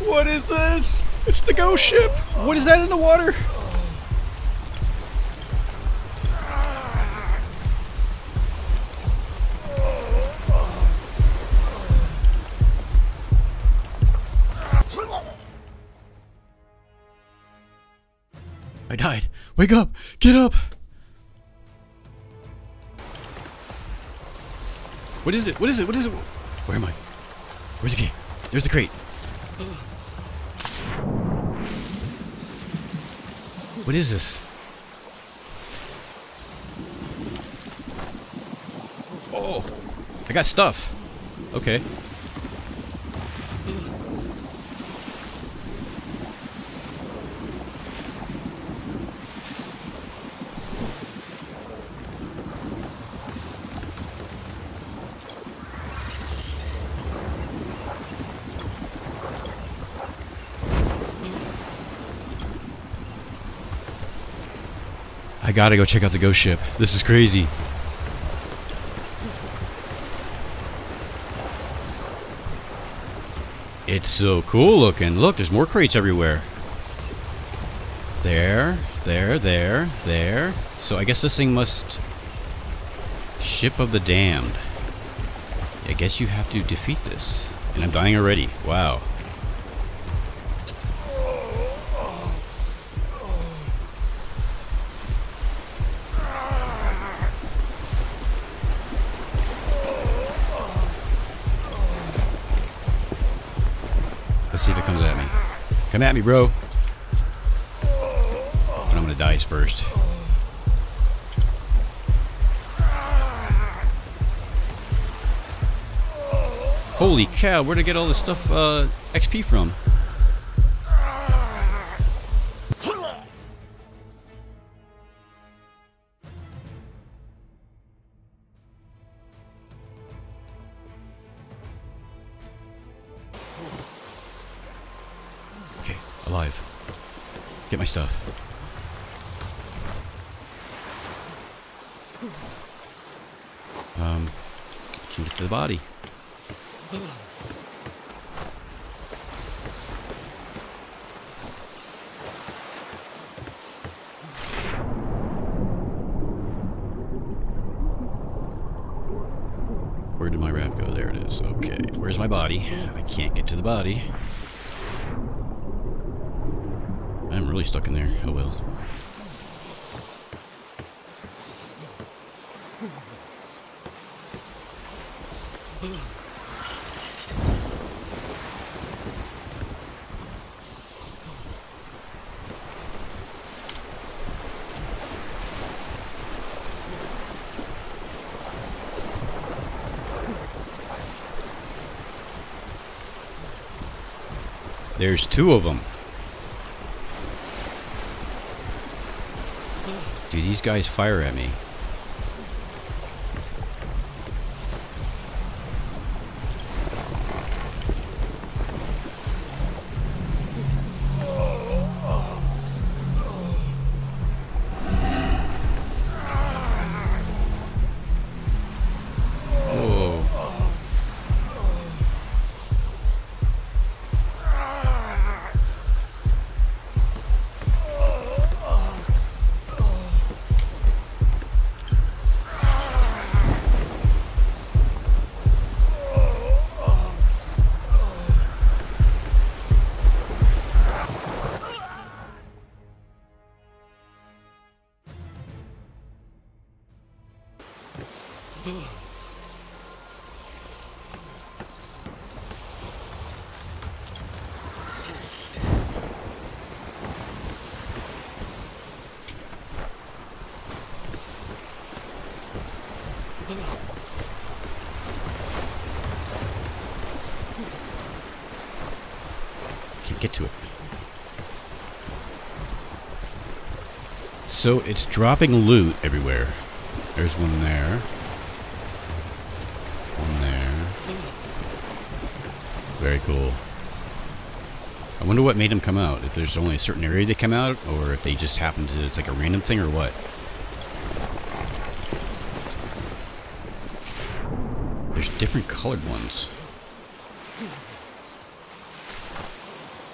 What is this? It's the ghost ship. What is that in the water? I died. Wake up! Get up! What is it? What is it? What is it? Where am I? Where's the key? There's the crate. What is this? Oh! I got stuff. Okay. I gotta go check out the ghost ship. This is crazy. It's so cool looking. Look, there's more crates everywhere. There, there, there, there. So I guess this thing must... Ship of the Damned. I guess you have to defeat this. And I'm dying already. Wow. Let's see if it comes at me. Come at me, bro. But I'm gonna die first. Holy cow, where'd I get all this stuff, XP from? Okay, alive. Get my stuff. Can get to the body. Where did my raft go? There it is. Okay, where's my body? I can't get to the body. I'm really stuck in there. Oh well. There's two of them. Do these guys fire at me? Can't get to it. So it's dropping loot everywhere. There's one there. One there. Very cool. I wonder what made them come out. If there's only a certain area they come out, or if they just happen to, it's like a random thing, or what. There's different colored ones.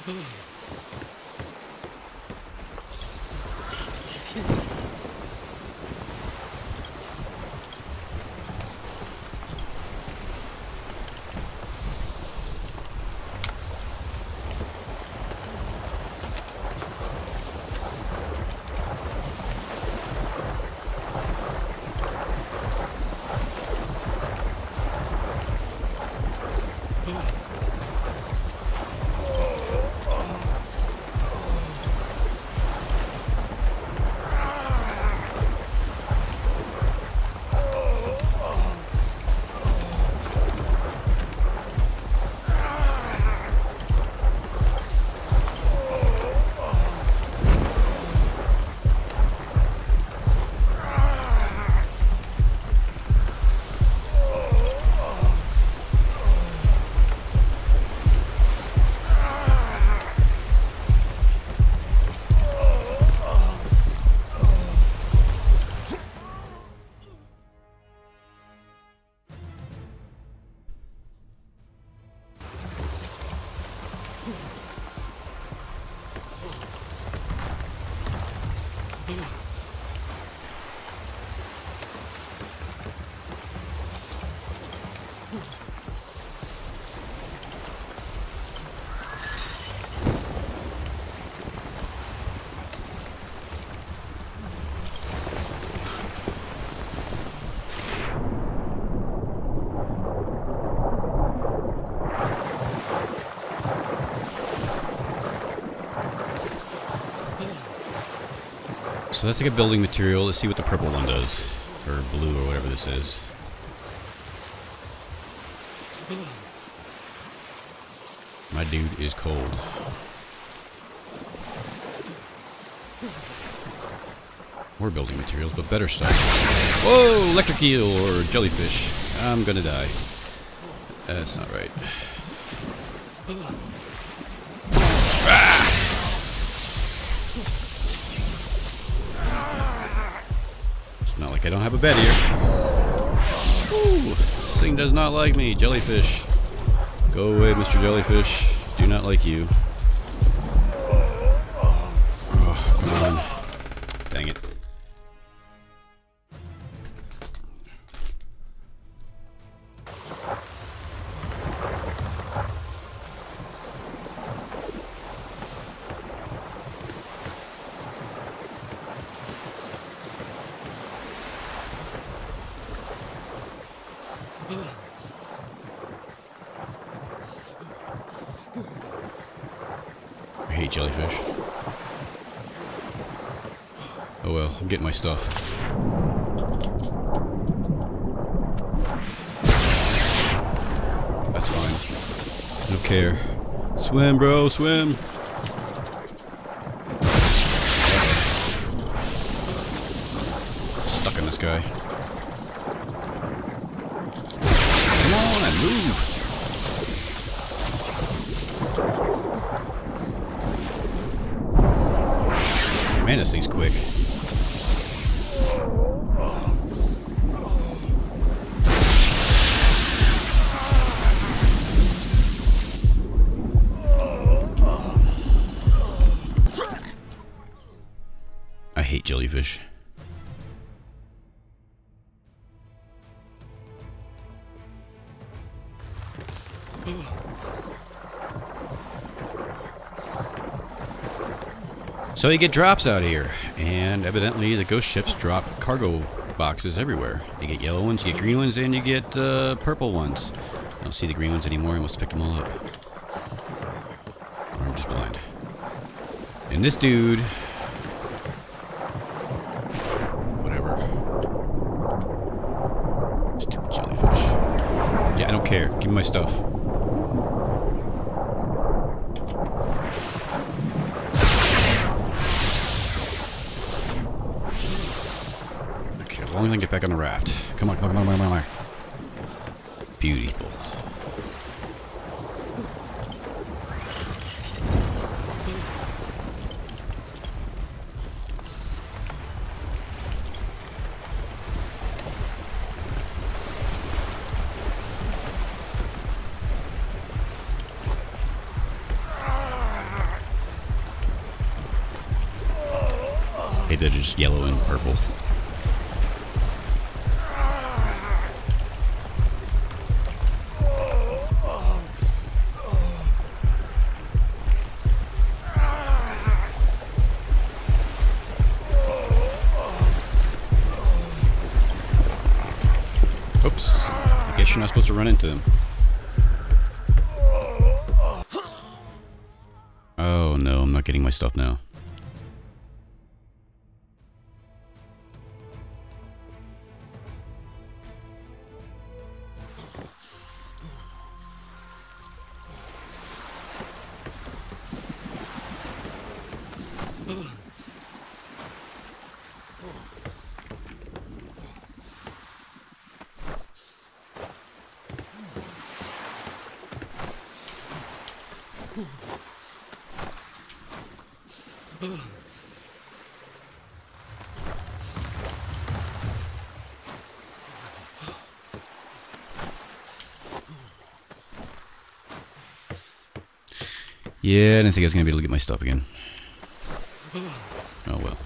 So that's like a building material. Let's see what the purple one does. Or blue or whatever this is. My dude is cold. More building materials, but better stuff. Whoa! Electric eel or jellyfish. I'm gonna die. That's not right. It's not like I don't have a bed here. Ooh, this thing does not like me. Jellyfish. Go away, Mr. Jellyfish. Do not like you. Oh, come on. Dang it. I hate jellyfish. Oh well, I'm getting my stuff. That's fine. I don't care. Swim, bro, swim! Stuck in this guy. Come on, move! Man, this thing's quick. I hate jellyfish. So you get drops out here, and evidently the ghost ships drop cargo boxes everywhere. You get yellow ones, you get green ones, and you get purple ones. I don't see the green ones anymore. I must have picked them all up. Or I'm just blind. And this dude... Whatever. Stupid jellyfish. Yeah, I don't care. Give me my stuff. As long as I can get back on the raft. Come on, come on, come on, come on. Beautiful. Hey, they're just yellow and purple. Oops. I guess you're not supposed to run into them. Oh no, I'm not getting my stuff now. Yeah, I didn't think I was going to be able to get my stuff again. Oh well.